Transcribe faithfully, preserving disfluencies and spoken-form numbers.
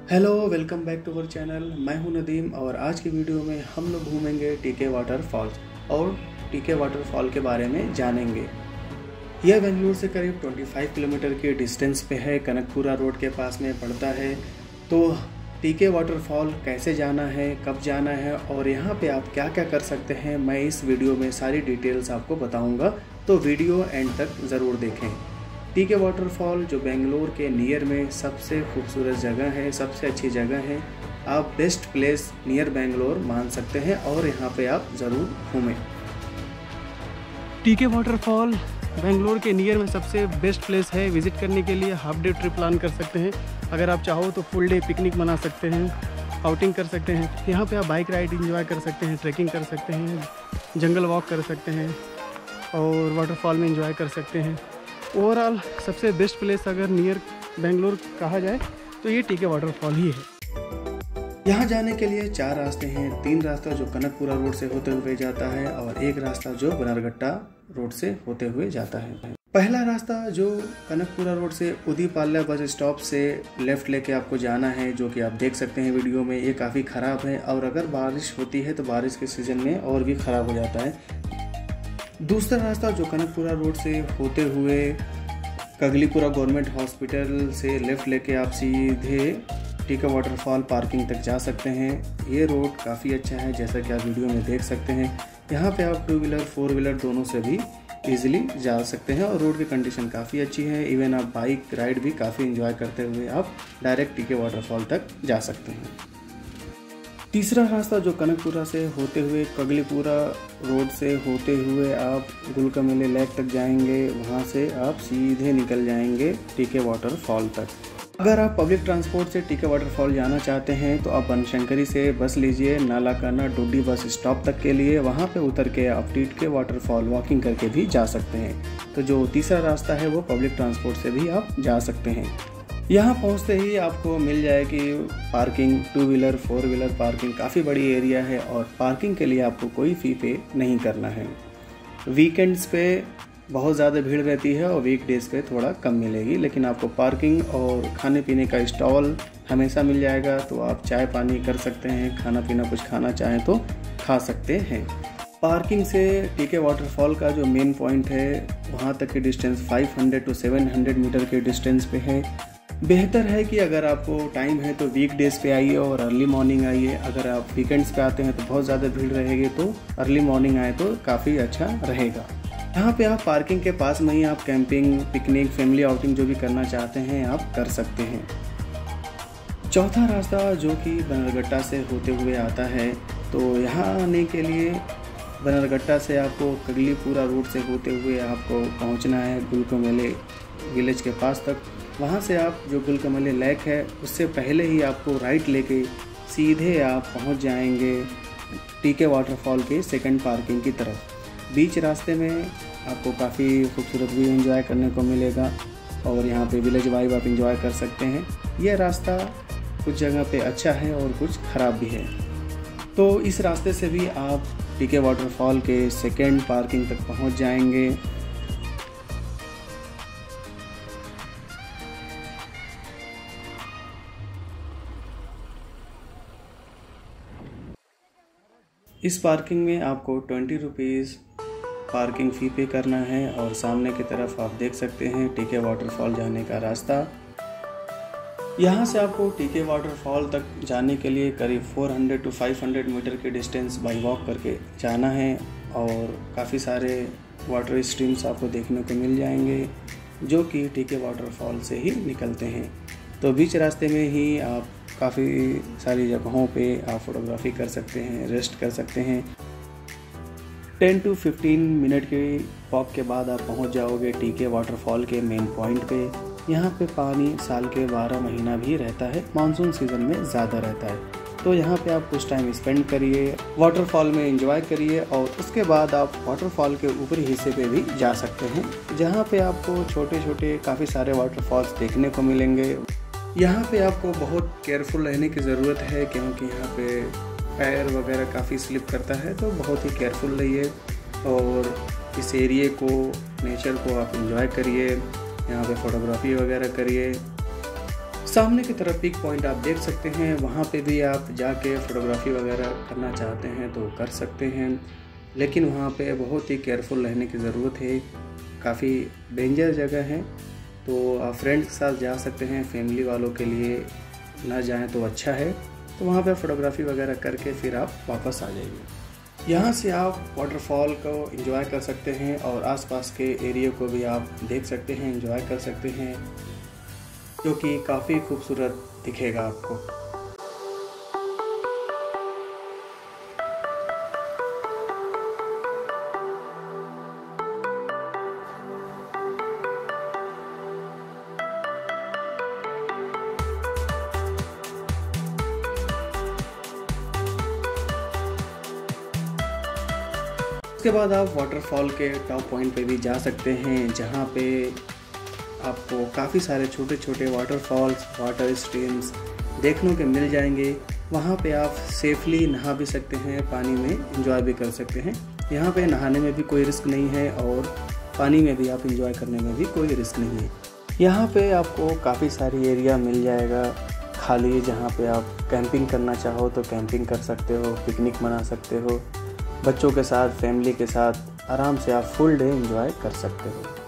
Hello, welcome back to our channel. मैं हूं नदीम और आज की वीडियो में हम लोग घूमेंगे टीके वाटरफॉल्स और टीके वाटरफॉल के बारे में जानेंगे। यह बेंगलुरु से करीब पच्चीस किलोमीटर के डिस्टेंस पे है, कनकपुरा रोड के पास में पड़ता है। तो टीके वाटरफॉल कैसे जाना है, कब जाना है और यहाँ पे आप क्या क्या कर सकते हैं, मैं इस वीडियो में सारी डिटेल्स आपको बताऊँगा, तो वीडियो एंड तक ज़रूर देखें। टीके वाटरफॉल जो बेंगलोर के नियर में सबसे खूबसूरत जगह है, सबसे अच्छी जगह है। आप बेस्ट प्लेस नियर बेंगलोर मान सकते हैं और यहाँ पे आप ज़रूर घूमें। टीके वाटरफॉल बेंगलोर के नियर में सबसे बेस्ट प्लेस है। विज़िट करने के लिए हाफ डे ट्रिप प्लान कर सकते हैं। अगर आप चाहो तो फुल डे पिकनिक मना सकते हैं, आउटिंग कर सकते हैं। यहाँ पे आप बाइक राइड एंजॉय कर सकते हैं, ट्रैकिंग कर सकते हैं, जंगल वॉक कर सकते हैं और वाटरफॉल में एंजॉय कर सकते हैं। ओवरऑल सबसे बेस्ट प्लेस अगर नियर बेंगलोर कहा जाए तो ये टीके वाटरफॉल ही है। यहाँ जाने के लिए चार रास्ते हैं। तीन रास्ता जो कनकपुरा रोड से होते हुए जाता है और एक रास्ता जो बनरघट्टा रोड से होते हुए जाता है। पहला रास्ता जो कनकपुरा रोड से उदीपाल्या बस स्टॉप से लेफ्ट लेके आपको जाना है, जो कि आप देख सकते हैं वीडियो में, ये काफ़ी ख़राब है और अगर बारिश होती है तो बारिश के सीज़न में और भी ख़राब हो जाता है। दूसरा रास्ता जो कनकपुरा रोड से होते हुए कगलीपुरा गवर्नमेंट हॉस्पिटल से लेफ़्ट लेके आप सीधे टीका वाटरफॉल पार्किंग तक जा सकते हैं। ये रोड काफ़ी अच्छा है, जैसा कि आप वीडियो में देख सकते हैं। यहाँ पे आप टू व्हीलर फोर व्हीलर दोनों से भी इजीली जा सकते हैं और रोड की कंडीशन काफ़ी अच्छी है। इवन आप बाइक राइड भी काफ़ी एंजॉय करते हुए आप डायरेक्ट टीके वाटरफॉल तक जा सकते हैं। तीसरा रास्ता जो कनकपुरा से होते हुए कगलीपुरा रोड से होते हुए आप गुलकमेले लेक तक जाएंगे, वहाँ से आप सीधे निकल जाएंगे टीके वाटरफॉल तक। अगर आप पब्लिक ट्रांसपोर्ट से टीके वाटरफॉल जाना चाहते हैं तो आप बनशंकरी से बस लीजिए नालाकाना डोडी बस स्टॉप तक के लिए। वहाँ पे उतर के आप टीके वाटरफॉल वॉकिंग करके भी जा सकते हैं। तो जो तीसरा रास्ता है वो पब्लिक ट्रांसपोर्ट से भी आप जा सकते हैं। यहाँ पहुँचते ही आपको मिल जाएगी parking, two wheeler four wheeler parking. काफ़ी बड़ी एरिया है और पार्किंग के लिए आपको कोई फ़ी पे नहीं करना है। वीकेंड्स पे बहुत ज़्यादा भीड़ रहती है और वीकडेज़ पे थोड़ा कम मिलेगी, लेकिन आपको पार्किंग और खाने पीने का स्टॉल हमेशा मिल जाएगा। तो आप चाय पानी कर सकते हैं, खाना पीना कुछ खाना चाहें तो खा सकते हैं। पार्किंग से टीके वाटरफॉल का जो मेन पॉइंट है वहाँ तक की डिस्टेंस पाँच सौ टू सात सौ मीटर के डिस्टेंस पे है। बेहतर है कि अगर आपको टाइम है तो वीक डेज पे आइए और अर्ली मॉर्निंग आइए। अगर आप वीकेंड्स पे आते हैं तो बहुत ज़्यादा भीड़ रहेगी, तो अर्ली मॉर्निंग आए तो काफ़ी अच्छा रहेगा। यहाँ पे आप पार्किंग के पास में ही आप कैंपिंग, पिकनिक, फैमिली आउटिंग जो भी करना चाहते हैं आप कर सकते हैं। चौथा रास्ता जो कि बनरघट्टा से होते हुए आता है, तो यहाँ आने के लिए बनरघट्टा से आपको कगलीपुरा रोड से होते हुए आपको पहुँचना है गुलकमेले विलेज के पास तक। वहाँ से आप जो गुलकमेले लेक है उससे पहले ही आपको राइट लेके सीधे आप पहुँच जाएंगे टीके वाटरफॉल के सेकंड पार्किंग की तरफ। बीच रास्ते में आपको काफ़ी खूबसूरत व्यू एंजॉय करने को मिलेगा और यहाँ पे विलेज वाइब आप एंजॉय कर सकते हैं। यह रास्ता कुछ जगह पे अच्छा है और कुछ ख़राब भी है। तो इस रास्ते से भी आप टीके वाटरफॉल के सेकेंड पार्किंग तक पहुँच जाएंगे। इस पार्किंग में आपको ट्वेंटी रुपीज़ पार्किंग फ़ी पे करना है और सामने की तरफ आप देख सकते हैं टीके वाटरफॉल जाने का रास्ता। यहाँ से आपको टीके वाटरफॉल तक जाने के लिए करीब चार सौ टू पाँच सौ मीटर के डिस्टेंस बाई वॉक करके जाना है और काफ़ी सारे वाटर स्ट्रीम्स आपको देखने को मिल जाएंगे जो कि टीके वाटरफॉल से ही निकलते हैं। तो बीच रास्ते में ही आप काफ़ी सारी जगहों पे आप फोटोग्राफी कर सकते हैं, रेस्ट कर सकते हैं। टेन टू फिफ्टीन मिनट के वॉक के बाद आप पहुंच जाओगे टीके वाटरफॉल के मेन पॉइंट पे। यहाँ पे पानी साल के बारह महीना भी रहता है, मानसून सीज़न में ज़्यादा रहता है। तो यहाँ पे आप कुछ टाइम स्पेंड करिए, वाटरफॉल में एंजॉय करिए और उसके बाद आप वाटरफॉल के ऊपरी हिस्से पे भी जा सकते हैं, जहाँ पे आपको छोटे छोटे काफ़ी सारे वाटरफॉल्स देखने को मिलेंगे। यहाँ पे आपको बहुत केयरफुल रहने की ज़रूरत है क्योंकि यहाँ पे पैर वगैरह काफ़ी स्लिप करता है, तो बहुत ही केयरफुल रहिए और इस एरिए को, नेचर को आप एंजॉय करिए। यहाँ पे फोटोग्राफी वगैरह करिए। सामने की तरफ पिक पॉइंट आप देख सकते हैं, वहाँ पे भी आप जाके फ़ोटोग्राफी वगैरह करना चाहते हैं तो कर सकते हैं, लेकिन वहाँ पे बहुत ही केयरफुल रहने की ज़रूरत है। काफ़ी डेंजर जगह है, तो आप फ्रेंड्स के साथ जा सकते हैं, फैमिली वालों के लिए ना जाएं तो अच्छा है। तो वहाँ पे फ़ोटोग्राफी वगैरह करके फिर आप वापस आ जाइए। यहाँ से आप वाटरफॉल को एंजॉय कर सकते हैं और आसपास के एरिया को भी आप देख सकते हैं, एंजॉय कर सकते हैं, जो कि काफ़ी खूबसूरत दिखेगा आपको। उसके बाद आप वाटरफॉल के टॉप पॉइंट पे भी जा सकते हैं, जहाँ पे आपको काफ़ी सारे छोटे छोटे वाटरफॉल्स, वाटर स्ट्रीम्स देखने को मिल जाएंगे। वहाँ पे आप सेफली नहा भी सकते हैं, पानी में एंजॉय भी कर सकते हैं। यहाँ पे नहाने में भी कोई रिस्क नहीं है और पानी में भी आप एंजॉय करने में भी कोई रिस्क नहीं है। यहाँ पे आपको काफ़ी सारी एरिया मिल जाएगा खाली, जहाँ पे आप कैंपिंग करना चाहो तो कैंपिंग कर सकते हो, पिकनिक मना सकते हो, बच्चों के साथ, फैमिली के साथ आराम से आप फुल डे एंजॉय कर सकते हो।